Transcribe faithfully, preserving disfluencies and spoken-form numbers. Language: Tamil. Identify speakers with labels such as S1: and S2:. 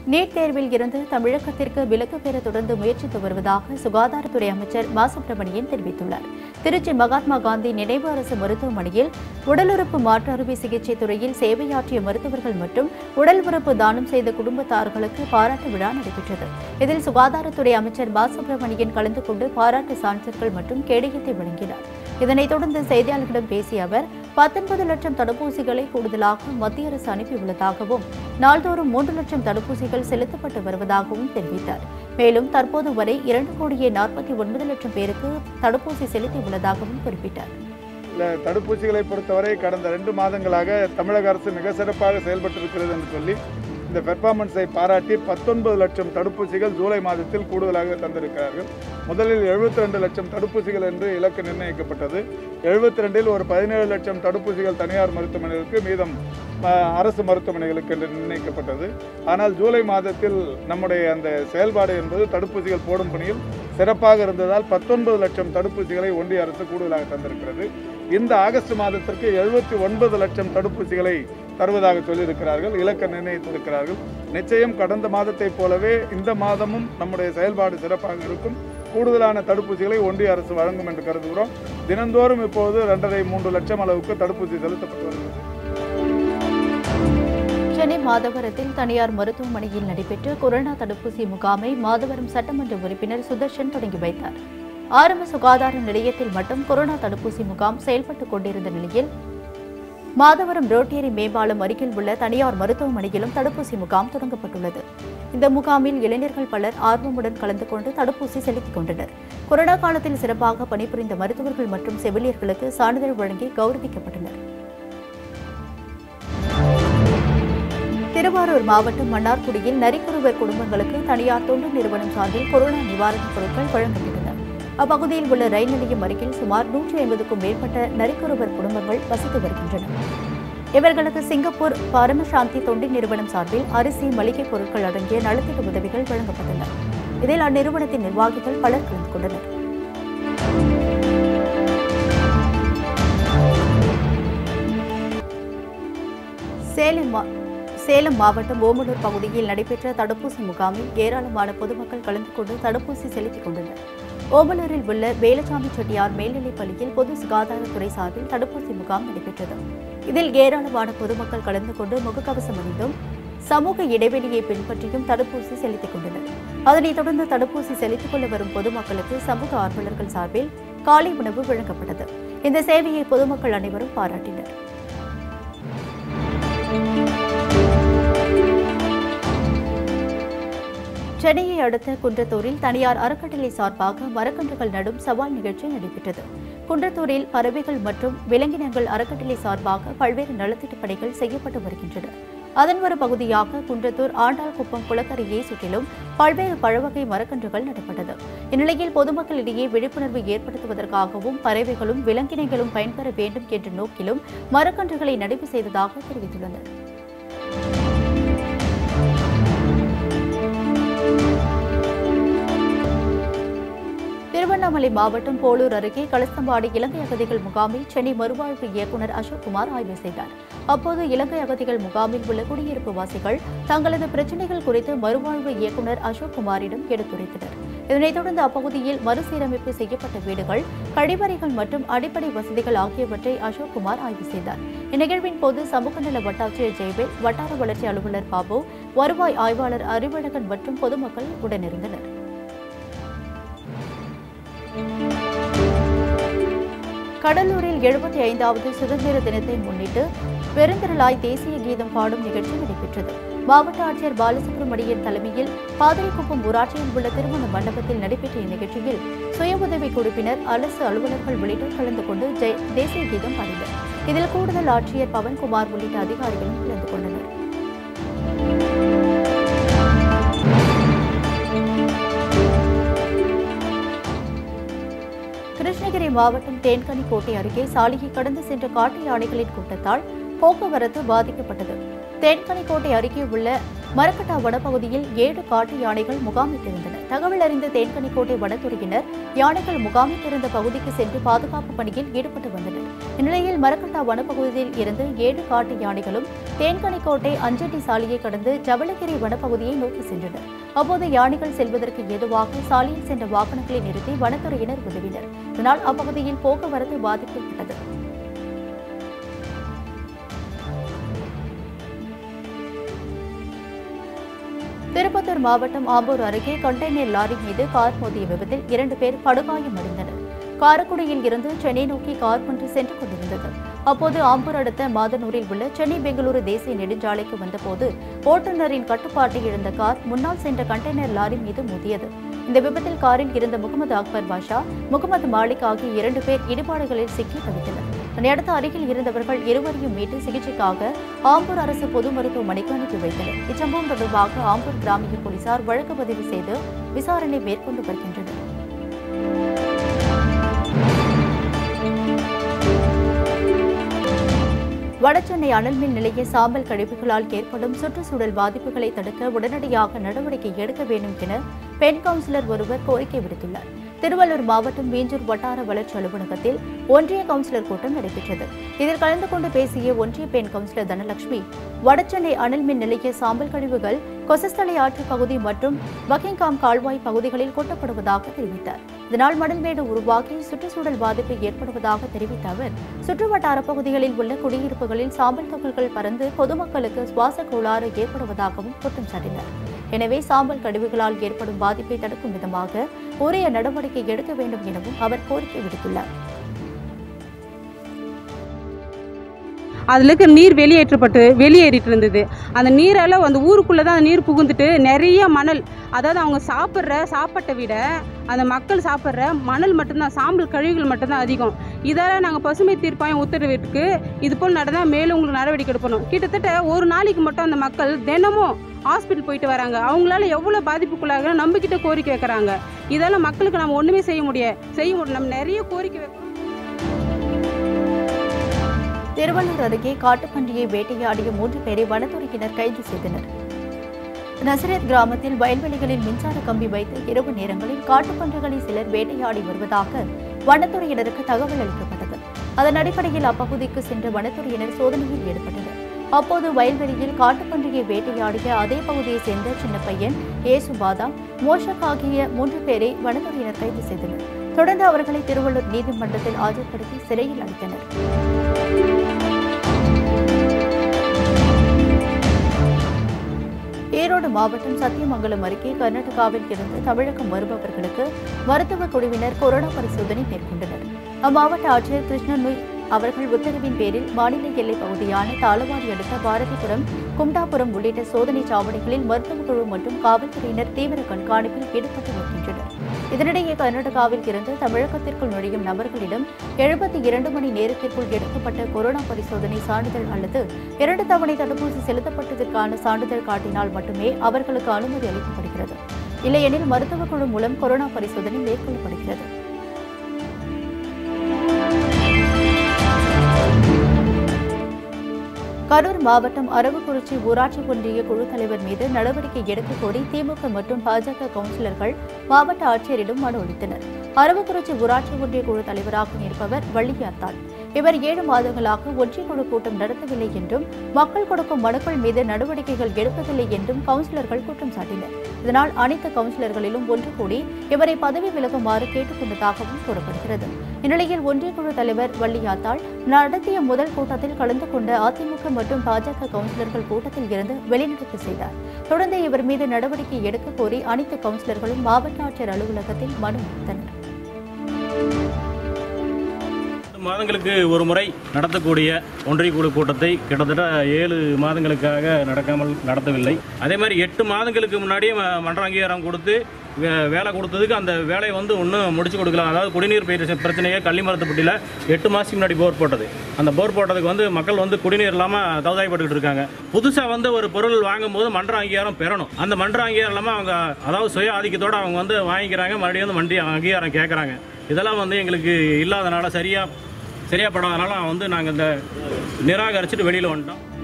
S1: நீட் தேர்வில் இருந்து தமிழகத்திற்கு விலக்கு பெற தொடர்ந்து முயற்சித்து வருவதாக சுகாதாரத்துறை அமைச்சர் மா சுப்பிரமணியன் தெரிவித்துள்ளார். திருச்சி மகாத்மா காந்தி நினைவு அரசு மருத்துவமனையில் உடலுறுப்பு மாற்று அறுவை சிகிச்சை துறையில் சேவையாற்றிய மருத்துவர்கள் மற்றும் உடல் உறுப்பு தானம் செய்த குடும்பத்தார்களுக்கு பாராட்டு விழா நடைபெற்றது. இதில் சுகாதாரத்துறை அமைச்சர் மா சுப்பிரமணியன் கலந்து கொண்டு பாராட்டு சான்றிதழ்கள் மற்றும் கேடயத்தை வழங்கினார். இதனைத் தொடர்ந்து செய்தியாளர்களிடம் பேசிய அவர், பத்தொன்பது லட்சம் தடுப்பூசிகளை கூடுதலாக மத்திய அரசு அனுப்பியுள்ளதாகவும் நாள்தோறும் மூன்று லட்சம் தடுப்பூசிகள் செலுத்தப்பட்டு வருவதாகவும் தெரிவித்தார். மேலும் தற்போது வரை இரண்டு கோடியே நாற்பத்தி ஒன்பது லட்சம் பேருக்கு தடுப்பூசி செலுத்தியுள்ளதாகவும் குறிப்பிட்டார்.
S2: தடுப்பூசிகளை பொறுத்தவரை கடந்த ரெண்டு மாதங்களாக தமிழக அரசு மிக சிறப்பாக செயல்பட்டிருக்கிறது என்று சொல்லி இந்த பெர்ஃபார்மன்ஸை பாராட்டி பத்தொன்பது லட்சம் தடுப்பூசிகள் ஜூலை மாதத்தில் கூடுதலாக தந்திருக்கிறார்கள். முதலில் எழுபத்தி ரெண்டு லட்சம் தடுப்பூசிகள் என்று இலக்கு நிர்ணயிக்கப்பட்டது. எழுபத்தி ரெண்டில் ஒரு பதினேழு லட்சம் தடுப்பூசிகள் தனியார் மருத்துவமனைகளுக்கு, மீதம் அரசு மருத்துவமனைகளுக்கு என்று நிர்ணயிக்கப்பட்டது. ஆனால் ஜூலை மாதத்தில் நம்முடைய அந்த செயல்பாடு என்பது தடுப்பூசிகள் போடும் பணியில் சிறப்பாக இருந்ததால் பத்தொன்பது லட்சம் தடுப்பூசிகளை ஒன்றிய அரசு கூடுதலாக தந்திருக்கிறது. இந்த ஆகஸ்ட் மாதத்திற்கு எழுபத்தி ஒன்பது லட்சம் தடுப்பூசிகளை தருவதாக சொல்லியிருக்கிறார்கள், இலக்க நிர்ணயித்திருக்கிறார்கள். நிச்சயம் கடந்த மாதத்தை போலவே இந்த மாதமும் நம்முடைய செயல்பாடு சிறப்பாக இருக்கும். கூடுதலான தடுப்பூசிகளை ஒன்றிய அரசு வழங்கும் என்று கருதுகிறோம். தினந்தோறும் இப்போது இரண்டரை மூன்று லட்சம் அளவுக்கு தடுப்பூசி செலுத்தப்பட்டு வருகிறது.
S1: சென்னை மாதவரத்தில் தனியார் மருத்துவமனையில் நடைபெற்ற கொரோனா தடுப்பூசி முகாமை மாதவரம் சட்டமன்ற உறுப்பினர் சுதர்ஷன் தொடங்கி வைத்தார். ஆரம்ப சுகாதார நிலையத்தில் மட்டும் கொரோனா தடுப்பூசி முகாம் செயல்பட்டுக் கொண்டிருந்த நிலையில் மாதவரம் ரோட்டேரி மேம்பாலம் அருகில் உள்ள தனியார் மருத்துவமனையிலும் தடுப்பூசி முகாம் தொடங்கப்பட்டுள்ளது. இந்த முகாமில் இளைஞர்கள் பலர் ஆர்வமுடன் கலந்து கொண்டு தடுப்பூசி செலுத்திக் கொண்டனர். கொரோனா காலத்தில் சிறப்பாக பணிபுரிந்த மருத்துவர்கள் மற்றும் செவிலியர்களுக்கு சான்றிதழ் வழங்கி கௌரவிக்கப்பட்டனர். திருவாரூர் மாவட்டம் மன்னார்குடியில் நரிக்குறவர் குடும்பங்களுக்கு தனியார் தொண்டு நிறுவனம் சார்பில் கொரோனா நிவாரணப் பொருட்கள் வழங்கப்பட்டன. அப்பகுதியில் உள்ள ரயில் நிலையம் அருகில் சுமார் நூற்றி ஐம்பதுக்கும் மேற்பட்ட நரிக்குறவர் குடும்பங்கள் வசித்து வருகின்றன. இவர்களுக்கு சிங்கப்பூர் பரமசாந்தி தொண்டு நிறுவனம் சார்பில் அரிசி, மளிகை பொருட்கள் அடங்கிய நலத்திட்ட உதவிகள் வழங்கப்பட்டன. இதில் அந்நிறுவனத்தின் நிர்வாகிகள் பலர் கலந்து கொண்டனர். சேலம் சேலம் மாவட்டம் ஓமலூர் பகுதியில் நடைபெற்ற தடுப்பூசி முகாமில் ஏராளமான பொதுமக்கள் கலந்து கொண்டு தடுப்பூசி செலுத்திக் கொண்டனர். ஓமலூரில் உள்ள வேலசாமி செட்டியார் மேல்நிலைப் பள்ளியில் பொது சுகாதாரத்துறை சார்பில் தடுப்பூசி முகாம் நடைபெற்றது. இதில் ஏராளமான பொதுமக்கள் கலந்து கொண்டு முகக்கவசம் அணிந்தும் சமூக இடைவெளியை பின்பற்றியும் தடுப்பூசி செலுத்திக் கொண்டனர். அதனைத் தொடர்ந்து தடுப்பூசி செலுத்திக் கொள்ள வரும் பொதுமக்களுக்கு சமூக ஆர்வலர்கள் சார்பில் காலை உணவு வழங்கப்பட்டது. இந்த சேவையை பொதுமக்கள் அனைவரும் பாராட்டினர். சென்னையை அடுத்த குன்றத்தூரில் தனியார் அறக்கட்டளை சார்பாக மரக்கன்றுகள் நடும் சவால் நிகழ்ச்சி நடைபெற்றது. குன்றத்தூரில் பறவைகள் மற்றும் விலங்கினங்கள் அறக்கட்டளை சார்பாக பல்வேறு நலத்திட்ட பணிகள் செய்யப்பட்டு வருகின்றன. அதன் ஒரு பகுதியாக குன்றத்தூர் ஆண்டாள்குப்பம் குளக்கரையை சுற்றிலும் பல்வேறு பழவகை மரக்கன்றுகள் நடப்பட்டது. இந்நிலையில் பொதுமக்களிடையே விழிப்புணர்வு ஏற்படுத்துவதற்காகவும் பறவைகளும் விலங்கினங்களும் பயன்பெற வேண்டும் என்ற நோக்கிலும் மரக்கன்றுகளை நடவு செய்ததாக தெரிவித்துள்ளனர். திருவண்ணாமலை மாவட்டம் போலூர் அருகே களஸ்தம்பாடி இலங்கை அகதிகள் முகாமில் சென்னை மறுவாழ்வு இயக்குநர் அசோக்குமார் ஆய்வு செய்தார். அப்போது இலங்கை அகதிகள் முகாமில் உள்ள குடியிருப்பு வாசிகள் தங்களது பிரச்சினைகள் குறித்து மறுவாழ்வு இயக்குநர் அசோக்குமாரிடம் எடுத்துரைத்தனர். இதனைத் தொடர்ந்து அப்பகுதியில் மறுசீரமைப்பு செய்யப்பட்ட வீடுகள், கழிவறைகள் மற்றும் அடிப்படை வசதிகள் ஆகியவற்றை அசோக்குமார் ஆய்வு செய்தார். இந்நிகழ்வின் போது சமூக நல வட்டாட்சியர் ஜெயவேல், வட்டார வளர்ச்சி அலுவலர் பாபு, வருவாய் ஆய்வாளர் அறிவழகன் மற்றும் பொதுமக்கள் உடனிருந்தனர். கடலூரில் எழுபத்தி ஐந்தாவது சுதந்திர தினத்தை முன்னிட்டு பெருந்திரளாய் தேசிய கீதம் பாடும் நிகழ்ச்சி நடைபெற்றது. மாவட்ட ஆட்சியர் பாலசுப்ரமணியன் தலைமையில் பாதிரிக்குப்பம் ஊராட்சியில் உள்ள திருமண மண்டபத்தில் நடைபெற்ற இந்நிகழ்ச்சியில் சுய உதவி குழுவினர், அரசு அலுவலர்கள் உள்ளிட்டோர் கலந்து கொண்டு தேசிய கீதம் பாடினர். இதில் கூடுதல் ஆட்சியர் பவன்குமார் உள்ளிட்ட அதிகாரிகளும் கலந்து கொண்டனர். கிருஷ்ணகிரி மாவட்டம் தேன்கனிக்கோட்டை அருகே சாலையை கடந்து சென்ற காட்டு யானைகளின் கூட்டத்தால் போக்குவரத்து பாதிக்கப்பட்டது. தேன்கனிக்கோட்டை அருகே உள்ள மரக்கட்டா வனப்பகுதியில் ஏழு காட்டு யானைகள் முகாமிட்டிருந்தன. தகவல் அறிந்த தேன்கனிக்கோட்டை வனத்துறையினர் யானைகள் முகாமிட்டிருந்த பகுதிக்கு சென்று பாதுகாப்பு பணியில் ஈடுபட்டு வந்தனர். இந்நிலையில் மரக்கட்டா வனப்பகுதியில் இருந்து ஏழு காட்டு யானைகளும் தேன்கனிக்கோட்டை அஞ்சட்டி சாலையை கடந்து ஜவளகிரி வனப்பகுதியை நோக்கி சென்றனர். அப்போது யானைகள் செல்வதற்கு ஏதுவாக சாலையில் சென்ற வாகனங்களை நிறுத்தி வனத்துறையினர் உதவினர். இதனால் அப்பகுதியில் போக்குவரத்து பாதிக்கப்பட்டது. திருப்பத்தூர் மாவட்டம் ஆம்பூர் அருகே கண்டெய்னர் லாரி மீது கார் மோதிய விபத்தில் இரண்டு பேர் படுகாயமடைந்தனர். காரக்குடியில் இருந்து சென்னை நோக்கி கார் ஒன்று சென்று கொண்டிருந்தது. அப்போது ஆம்பூர் அடுத்த மாதனூரில் உள்ள சென்னை பெங்களூரு தேசிய நெடுஞ்சாலைக்கு வந்தபோது ஓட்டுநரின் கட்டுப்பாட்டை இழந்த கார் முன்னால் சென்ற கண்டெய்னர் லாரி மீது மோதியது. இந்த விபத்தில் காரில் இருந்த முகமது அக்பர் பாஷா, முகமது மாலிக் ஆகிய இரண்டு பேர் இடிபாடுகளில் சிக்கி தவித்தனர். இதனையடுத்து அருகில் இருந்தவர்கள் இருவரையும் மீட்டு சிகிச்சைக்காக ஆம்பூர் அரசு பொது மருத்துவமனைக்கு அனுப்பி வைத்தனர். இச்சம்பவம் தொடர்பாக ஆம்பூர் கிராமிய போலீசார் வழக்கு பதிவு செய்து விசாரணை மேற்கொண்டு வருகின்றனர். வடசென்னை அனல்மின் நிலைய சாம்பல் கழிவுகளால் ஏற்படும் சுற்றுச்சூழல் பாதிப்புகளை தடுக்க உடனடியாக நடவடிக்கை எடுக்க வேண்டும் என பெண் கவுன்சிலர் ஒருவர் கோரிக்கை விடுத்துள்ளார். திருவள்ளூர் மாவட்டம் மீஞ்சூர் வட்டார வளர்ச்சி அலுவலகத்தில் ஒன்றிய கவுன்சிலர் கூட்டம் நடைபெற்றது. இதில் கலந்து கொண்டு பேசிய ஒன்றிய பெண் கவுன்சிலர் தனலட்சுமி, வடசென்னை அனல் மின் நிலைய சாம்பல் கழிவுகள் கொசஸ்தலை ஆற்று பகுதி மற்றும் பக்கிங்காம் கால்வாய் பகுதிகளில் கொட்டப்படுவதாக தெரிவித்தார். இதனால் மணல்மேடு உருவாகி சுற்றுச்சூழல் பாதிப்பு ஏற்படுவதாக தெரிவித்த அவர், சுற்றுவட்டார பகுதிகளில் உள்ள குடியிருப்புகளில் சாம்பல் துகள்கள் பறந்து பொதுமக்களுக்கு சுவாச கோளாறு ஏற்படுவதாகவும் குற்றம் சாட்டினார். எனவே சாம்பல் கழிவுகளால் ஏற்படும் பாதிப்பை தடுக்கும் விதமாக உரிய நடவடிக்கை எடுக்க வேண்டும் எனவும் அவர் கோரிக்கை விடுத்துள்ளார்.
S3: அதில் இருக்க நீர் வெளியேற்றப்பட்டு வெளியேறிட்டு இருந்தது. அந்த நீரால் அந்த ஊருக்குள்ளே தான் அந்த நீர் புகுந்துட்டு நிறைய மணல், அதாவது அவங்க சாப்பிட்ற சாப்பாட்டை விட அந்த மக்கள் சாப்பிட்ற மணல் மட்டும்தான், சாம்பல் கழிவுகள் மட்டும்தான் அதிகம். இதால் நாங்கள் பசுமை தீர்ப்பாயம் உத்தரவிற்கு இது போல் நடந்தால் மேலும் உங்களுக்கு நடவடிக்கை எடுக்கணும். கிட்டத்தட்ட ஒரு நாளைக்கு மட்டும் அந்த மக்கள் தினமும் ஹாஸ்பிட்டல் போயிட்டு வராங்க. அவங்களால எவ்வளோ பாதிப்புக்குள்ளாக நம்பிக்கிட்ட கோரிக்கை வைக்கிறாங்க. இதெல்லாம் மக்களுக்கு நம்ம ஒன்றுமே செய்ய முடியாது செய்ய முடியும் நம்ம நிறைய கோரிக்கை வைக்கிறோம்.
S1: திருவள்ளூர் அருகே காட்டுப்பன்றியை வேட்டையாடிய மூன்று பேரை வனத்துறையினர் கைது செய்தனர். நசரத் கிராமத்தில் வயல்வெளிகளில் மின்சார கம்பி வைத்து இரவு நேரங்களில் காட்டுப்பன்றிகளை சிலர் வேட்டையாடி வருவதாக வனத்துறையினருக்கு தகவல் அளிக்கப்பட்டது. அதன் அடிப்படையில் அப்பகுதிக்கு சென்ற வனத்துறையினர் சோதனையில் ஈடுபட்டனர். அப்போது வயல்வெளியில் காட்டுப்பன்றியை வேட்டையாடிய அதே பகுதியைச் சேர்ந்த சின்ன பையன், ஏசுபாதா, மோஷக் ஆகிய மூன்று பேரை வனத்துறையினர் கைது செய்தனர். தொடர்ந்து அவர்களை திருவள்ளூர் நீதிமன்றத்தில் ஆஜர்படுத்தி சிறையில் அடைத்தனர். ஈரோடு மாவட்டம் சத்தியமங்கலம் அருகே கர்நாடகாவில் இருந்து தமிழகம் வருபவர்களுக்கு மருத்துவ குழுவினர் கொரோனா பரிசோதனை மேற்கொண்டனர். அம்மாவட்ட ஆட்சியர் கிருஷ்ணன் அவர்கள் உத்தரவின் பேரில் மாநில எல்லைப் பகுதியான தாளவாடி அடுத்த பாரதிபுரம், கும்டாபுரம் உள்ளிட்ட சோதனை சாவடிகளில் மருத்துவக் குழு மற்றும் காவல்துறையினர் தீவிர கண்காணிப்பில் ஈடுபட்டு வருகின்றனர். இதனிடையே கர்நாடகாவில் இருந்து தமிழகத்திற்குள் நுழையும் நபர்களிடம் எழுபத்தி இரண்டு மணி நேரத்திற்குள் எடுக்கப்பட்ட கொரோனா பரிசோதனை சான்றிதழ் அல்லது இரண்டு தவணை தடுப்பூசி செலுத்தப்பட்டதற்கான சான்றிதழ் காட்டினால் மட்டுமே அவர்களுக்கு அனுமதி அளிக்கப்படுகிறது. இல்லையெனில் மருத்துவக் குழு மூலம் கொரோனா பரிசோதனை மேற்கொள்ளப்படுகிறது. கரூர் மாவட்டம் அரவக்குறிச்சி ஊராட்சி ஒன்றிய குழு தலைவர் மீது நடவடிக்கை எடுக்க கோரி திமுக மற்றும் பாஜக கவுன்சிலர்கள் மாவட்ட ஆட்சியரிடம் மனு அளித்தனர். அரவக்குறிச்சி ஊராட்சி ஒன்றிய குழு தலைவராக இருப்பவர் வள்ளியாத்தாள். இவர் ஏழு மாதங்களாக ஒன்றிய குழு கூட்டம் நடத்தவில்லை என்றும் மக்கள் கொடுக்கும் மனுக்கள் மீது நடவடிக்கைகள் எடுப்பதில்லை என்றும் கவுன்சிலர்கள் குற்றம் சாட்டினர். இதனால் அனைத்து கவுன்சிலர்களிலும் ஒன்று கூடி இவரை பதவி விலகுமாறு கேட்டுக் கொண்டதாகவும் கூறப்படுகிறது. இந்நிலையில் ஒன்றிய குழு தலைவர் வள்ளியாத்தாள் நடத்திய முதல் கூட்டத்தில் கலந்து கொண்ட அதிமுக மற்றும் பாஜக கவுன்சிலர்கள் கூட்டத்தில் இருந்து வெளிநடப்பு செய்தார். தொடர்ந்து இவர் மீது நடவடிக்கை எடுக்க கோரி அனைத்து கவுன்சிலர்களும் மாவட்ட ஆட்சியர் அலுவலகத்தில் மனு அளித்தனர்.
S4: மாதங்களுக்கு ஒரு முறை நடத்தக்கூடிய ஒன்றிய குழு கூட்டத்தை கிட்டத்தட்ட ஏழு மாதங்களுக்காக நடக்காமல் நடத்தவில்லை. அதே மாதிரி எட்டு மாதங்களுக்கு முன்னாடியே மன்ற அங்கீகாரம் கொடுத்து வேலை கொடுத்ததுக்கு அந்த வேலையை வந்து ஒன்றும் முடிச்சு கொடுக்கலாம். அதாவது குடிநீர் பிரச்சனையை கள்ளிமரத்துப்பட்டியில் எட்டு மாதத்துக்கு முன்னாடி போர் போட்டது. அந்த போர் போட்டதுக்கு வந்து மக்கள் வந்து குடிநீர் இல்லாமல் தவதாயப்பட்டுக்கிட்டு இருக்காங்க. புதுசாக வந்து ஒரு பொருள் வாங்கும்போது மன்ற அங்கீகாரம் பெறணும். அந்த மன்ற அங்கீகாரம் இல்லாமல் அவங்க அதாவது சுய ஆதிக்கத்தோடு அவங்க வந்து வாங்கிக்கிறாங்க, மறுபடியும் வந்து மண்டி அங்கீகாரம் கேட்குறாங்க. இதெல்லாம் வந்து எங்களுக்கு இல்லாதனால சரியாக சரியாக படாதனால வந்து நாங்கள் இந்த நிராகரிச்சுட்டு வெளியில் வந்துட்டோம்.